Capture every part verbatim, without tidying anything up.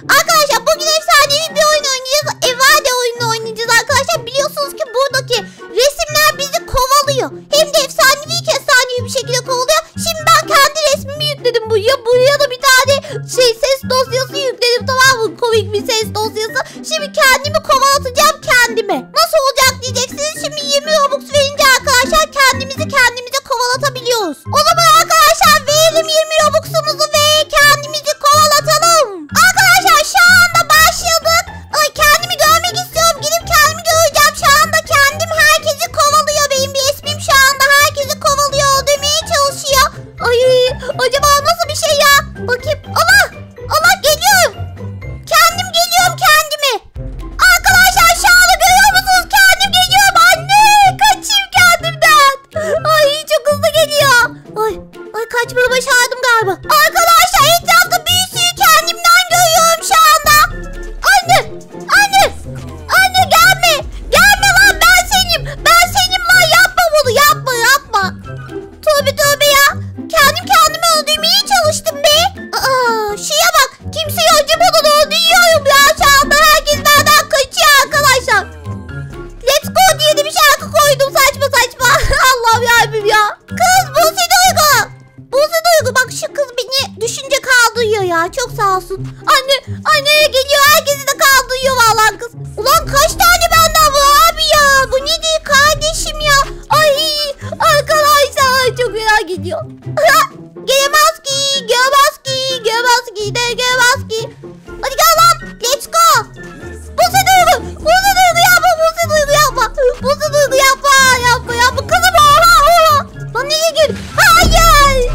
Arkadaşlar bugün efsanevi bir oyun oynayacağız. Evade oyunu oynayacağız arkadaşlar. Biliyorsunuz ki buradaki resimler bizi kovalıyor. Hem de efsanevi ki efsanevi bir şekilde kovalıyor. Şimdi ben kendi resmimi yükledim buraya. Buraya da bir tane şey ses dosyası yükledim, tamam mı? Komik bir ses dosyası. Şimdi kendimi kovalatacağım kendime. Nasıl olacak diyeceksiniz. Şimdi yirmi Robux verince arkadaşlar kendimizi kendimize kovalatabiliyoruz. O zaman arkadaşlar verelim yirmi Robux'umuzu ve kendimizi kovalatalım. Arkadaşlar şu anda başladık. Ay, kendimi görmek istiyorum. Gidip kendimi göreceğim. Şu anda kendim herkesi kovalıyor. Benim resmim şu anda herkesi kovalıyor. Öldürmeye çalışıyor. Ay, acaba nasıl bir şey ya? Bakayım. Allah! Allah, geliyorum. Kendim geliyorum kendime. Arkadaşlar şu anda görüyor musunuz? Kendim geliyorum. Anne! Kaçayım kendimden. Ay, çok hızlı geliyor. Ay, ay kaçmayı başardım galiba. Arkadaşlar etrafta bir sürü kendimden görüyorum şu anda. Anne! Anne! Anne gelme! Gelme lan, ben senim. Ben senim lan, yapma bunu. Yapma yapma. Tövbe tövbe ya. Kendim kendimi öldürmeye çalıştım be. Aa, şuraya bak. Kimseyi acımadan öldürüyorum ya şu anda. Herkes benden kaçıyor arkadaşlar. Let's go diye de bir şarkı koydum saçma saçma. Allah'ım yarabbim ya. Kız Buse Duygu. Buse Duygu bak, şu kız beni düşünce kaldırıyor ya. Çok sağ olsun. Anne, anne geliyor. Herkesi de kaldırıyor vallahi kız. Ulan kaç tane benden var abi ya. Bu ne değil kardeşim ya. Ay arkadaşlar çok merak ediyor. Gelemez ki, gelemez ki, gelemez ki, de gelemez ki. Hadi gel lan. Let's go. Buse Duygu. Buse Duygu yapma. Buse Duygu yapma. Buse Duygu yapma. Yapma yapma. Kızım oha oha. Lan nereye gir? Hayır.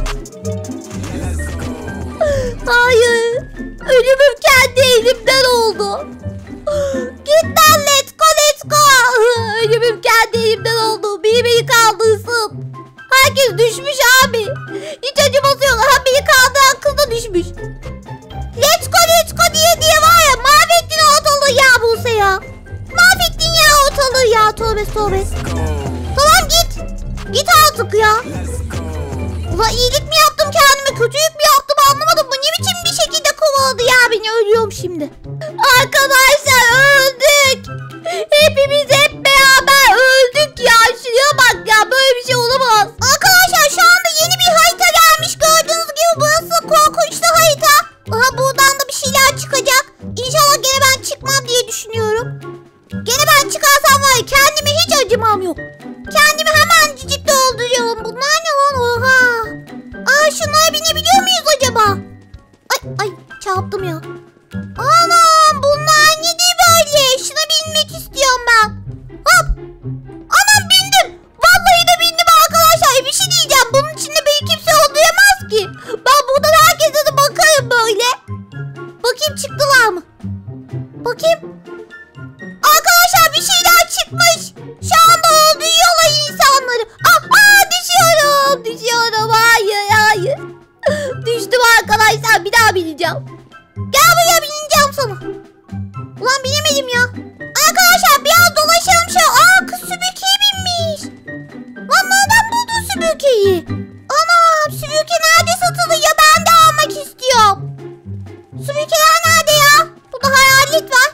Hayır. Ölümüm kendi elimden oldu. Git lan, let's go let's go. Ölümüm kendi elimden oldu. Biri beni kaldırsın. Herkes düşmüş abi. Hiç acıması yok. Ha, beni kaldıran kız da düşmüş. Let's go let's go diye diye var ya, mahvettin ortalığı ya Buse ya. Mahvettin ya ortalığı ya. Tövbe tövbe. Tamam git. Git artık ya. Ulan iyilik mi yaptım kendime, kötülük mü yaptım anlamadım. Bu ne biçim bir şekilde kovaladı ya beni, ölüyorum şimdi. Arkadaşlar öldük. Hepimiz hep beraber öldük ya. Şuraya bak ya, böyle bir şey olamaz. Arkadaşlar şu anda yeni bir harita gelmiş. Gördüğünüz gibi burası korkunçlu harita. Aha, buradan da bir şeyler çıkacak. İnşallah gene ben çıkmam diye düşünüyorum. Gene ben çıkarsam var ya, kendime hiç acımam yok. Kendimi hemen cicikte öldürüyorum. Bunlar ne lan, oha. Aa, şunlara binebiliyor muyuz acaba? Ay ay çarptım ya. Anam, bunlar ne diye böyle? Şuna binmek istiyorum ben. Hop. Anam bindim. Vallahi de bindim arkadaşlar. Bir şey diyeceğim. Bunun içinde beni kimse öldüremez ki. Ben buradan herkese de bakarım böyle. Bakayım çıktılar mı? Bakayım. Arkadaşlar bir şeyler çıkmış. Şu anda öldürüyorlar insanları. Aa, aa düşüyorum. Düşüyorum. Hayır hayır. Düştüm arkadaşlar. Bir daha bineceğim. Gel buraya, bineceğim sana. Ulan binemedim ya. Arkadaşlar biraz dolaşalım şu. Aa, kız süpürgeye binmiş. Lan nereden buldun süpürgeyi? Anam, süpürge nerede satılıyor? Ben de almak istiyorum. Süpürgeler nerede ya? Burada hayalet var.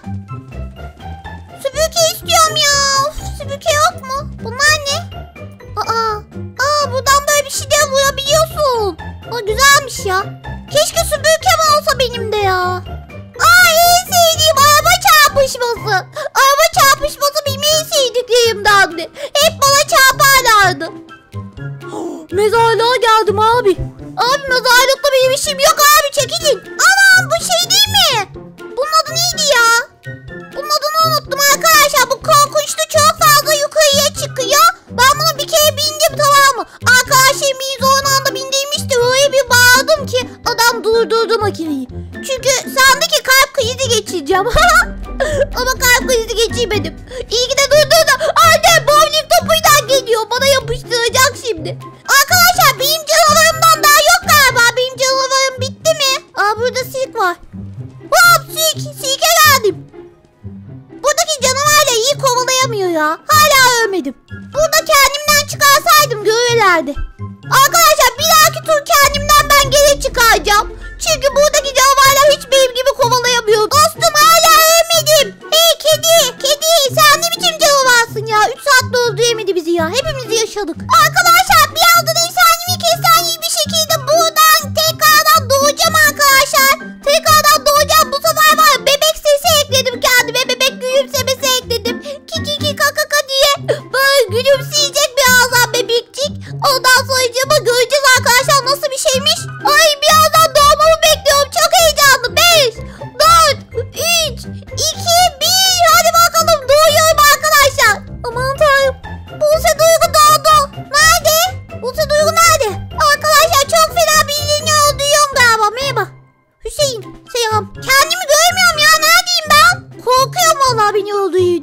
Süpürge istiyorum ya. Of, süpürge yok mu? Bunlar ne? Aa, aa buradan böyle bir şey de vurabiliyorsun. O güzelmiş ya. Keşke süpürgem olsa benim de ya. Aa, en sevdiğim araba çarpışması. Araba çarpışması benim en sevdiklerimdendi. Hep bana çarparlardı. Mezarlığa geldim abi. Abi mezarlıkta benim işim yok abi, çekilin. Anam, bu şey değil mi? Bunun adı neydi ya? Bunun adını unuttum arkadaşlar. Bu korkunçlu, çok fazla yukarıya çıkıyor. Ben bunu bir kere bindim, tamam mı? Arkadaşlarım beni zorun anda bindirmişti. Öyle bir bağırdım ki adam durdurdu makineyi. Çünkü sandı ki kalp krizi geçireceğim. Ama kalp krizi geçirmedim. İyi ki de durdurdu. Anne, bowling topuyla geliyor. Bana yapıştıracak şimdi. Arkadaşlar benim canavarımdan daha yok galiba. Benim canavarım bitti mi? Aa, burada sirk var. Hop, sirk. Sirke geldim. Buradaki canavarla iyi kovalayamıyor ya. Hala ölmedim. Burada kendimden çıkarsaydım görürlerdi. Arkadaşlar bir dahaki tur kendimden ben geri çıkaracağım. Çünkü buradaki canavarlar hiç benim gibi kovalayamıyor.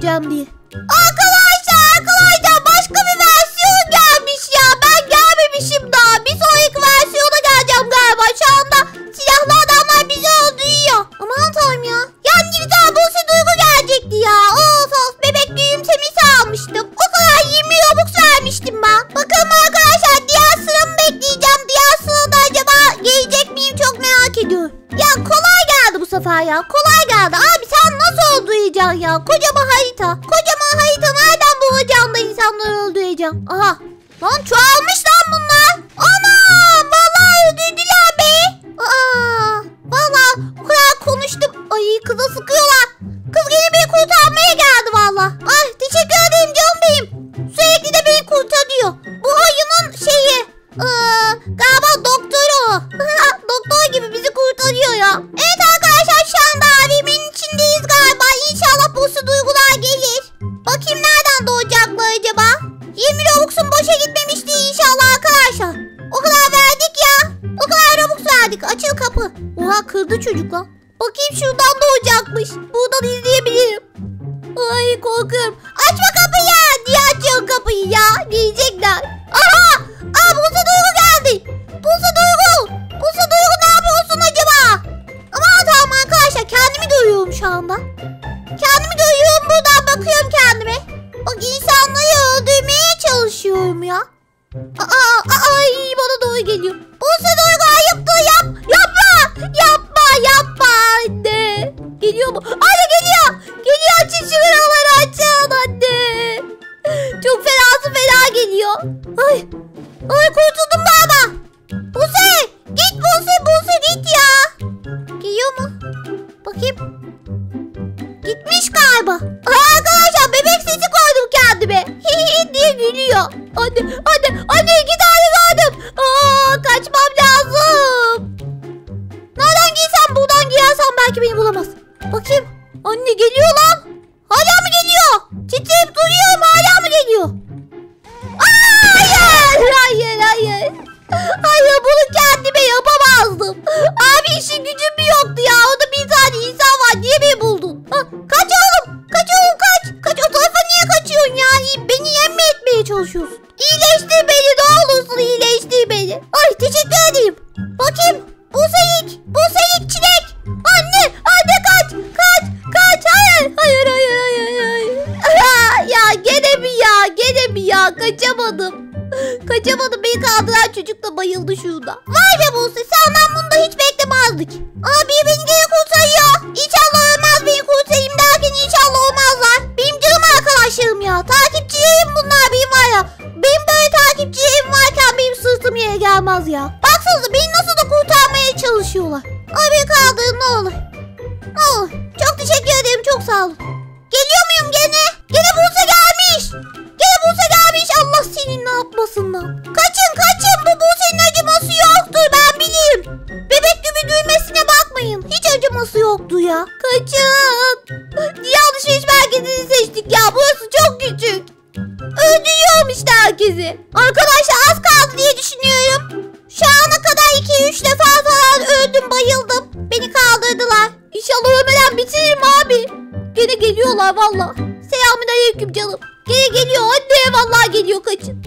öleceğim diye. Arkadaşlar arkadaşlar başka bir versiyon gelmiş ya. Ben gelmemişim daha. Bir sonraki versiyona geleceğim galiba. Şu anda silahlı adamlar bizi öldürüyor. Aman tanrım ya. Yani bir tane Buse Duygu gelecekti ya. Of of bebek büyümsemesi almıştım. O kadar yirmi Robux vermiştim ben. Bakalım arkadaşlar diğer sıramı bekleyeceğim. Diğer sırada acaba gelecek miyim çok merak ediyorum. Ya kolay geldi bu sefer ya. Kolay geldi. Abi sen nasıl öldüreceksin ya? Kocaman harita. Kocaman harita nereden bulacağım da insanları öldüreceğim? Aha. Lan çoğalmış lan bunlar. Ana vallahi öldürdüler be. Aa, vallahi o kadar konuştum. Ay kıza sıkıyorlar. Kız gene beni kurtarmaya geldi vallahi. Ay teşekkür ederim canım benim. Sürekli de beni kurtarıyor. Bu oyunun şeyi. Ee, galiba doktoru o. Doktor gibi bizi kurtarıyor ya. Evet arkadaşlar şu anda abimin içindeyiz galiba. İnşallah Buse Duygular gelir. Bakayım nereden doğacaklar acaba? yirmi Robux'un boşa gitmemişti inşallah arkadaşlar. O kadar verdik ya. O kadar Robux verdik. Açıl kapı. Oha kırdı çocuk lan. Bakayım şuradan doğacakmış. Buradan izleyebilirim. Ay korkuyorum. Açma kapıyı. Niye açıyorsun kapıyı ya? Gelecekler. Aha. Aa Buse Duygu geldi. Buse Duygu. Buse Duygu ne yapıyorsun acaba? Aman tamam arkadaşlar kendimi görüyorum şu anda. Kendimi görüyorum buradan bakıyorum kendime. Bak insanları öldürmeye çalışıyorum ya. Aa, aa, ay bana doğru geliyor. Buse Duygu ayıptır yap. Yapma. Yapma yapma anne. Geliyor mu? Anne geliyor. Geliyor açın şu kraları açın anne. Çok fenası fena geliyor. Ay. Ay kurtuldum galiba. Buse git Buse Buse git ya. Geliyor mu? Bakayım. Gitmiş galiba. Aa, arkadaşlar bebek sesi koydum kendime. Hihi diye gülüyor. Anne anne anne iki tane gördüm. Aa, kaçmam lazım. Nereden girsem buradan girersem belki beni bulamaz. Bakayım. Anne geliyor lan. Hala mı geliyor? Titreyip duruyorum hala mı geliyor? Aa, hayır hayır hayır. Hayır bunu kendime yapamazdım. Abi işin gücüm mü yoktu ya? Orada bir tane insan var. Niye beni buldun? Ha, kaç oğlum. Kaç oğlum kaç. Kaç o tarafa niye kaçıyorsun ya? Beni yem mi etmeye çalışıyorsun? İyileştir beni ne olursun iyileştir beni. Ay teşekkür ederim. Bakayım. Buselik. Buselik çilek. Anne. Anne kaç. Kaç. Kaç. Hayır. Hayır hayır hayır hayır. Aa, ya gene mi ya? Gene mi ya? Kaçamadım. Kaçamadım beni kaldıran çocuk da bayıldı şurada. Vay be Buse senden bunu da hiç beklemezdik. Abi beni gene kurtarıyor. İnşallah ölmez beni kurtarayım derken inşallah olmazlar. Benim canım arkadaşlarım ya. Takipçilerim bunlar benim var ya. Benim böyle takipçilerim varken benim sırtım yere gelmez ya. Baksanıza beni nasıl da kurtarmaya çalışıyorlar. Ay beni kaldırın ne olur. Ne olur. Çok teşekkür ederim çok sağ olun. Geliyor muyum gene? Gene Buse gelmiş. Gene Buse gelmiş. Allah senin ne yapmasından. Kaçın kaçın. Bu Buse'nin acıması yoktur ben bileyim. Bebek gibi düğmesine bakmayın. Hiç acıması yoktu ya. Kaçın. Niye alışveriş merkezini seçtik ya? Burası çok küçük. Öldürüyorum işte herkesi. Arkadaşlar az kaldı diye düşünüyorum. Şu ana kadar iki üç defa falan öldüm bayıldım. Beni kaldırdılar. İnşallah ölmeden bitiririm abi. Gene geliyorlar valla. Selamünaleyküm canım. Gene geliyor anne vallahi geliyor kaçın.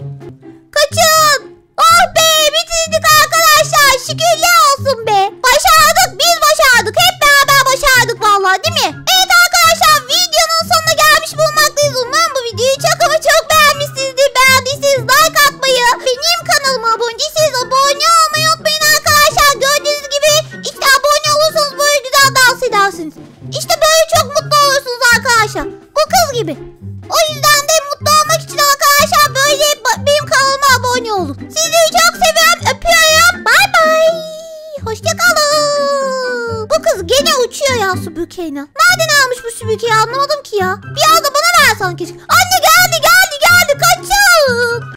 Kaçın. Oh be bitirdik arkadaşlar. Şükürler olsun be. Başardık biz başardık. Hep beraber başardık vallahi değil mi? Evet arkadaşlar videonun sonuna gelmiş bulunmaktayız. Umarım bu videoyu çok ama çok beğenmişsinizdir. Beğendiyseniz like atmayı, benim kanalıma abone değilseniz abone olmayı unutmayın arkadaşlar. Gördüğünüz gibi işte abone olursanız böyle güzel dans edersiniz. İşte böyle çok mutlu olursunuz arkadaşlar. Bu kız gibi. O yüzden de mutlu olmak için arkadaşlar böyle benim kanalıma abone olun. Sizleri çok seviyorum. Öpüyorum. Bay bay. Hoşçakalın. Bu kız gene uçuyor ya süpürgeyle. Nereden almış bu süpürgeyi anlamadım ki ya. Bir anda bana ver sanki. Anne geldi geldi geldi kaçın.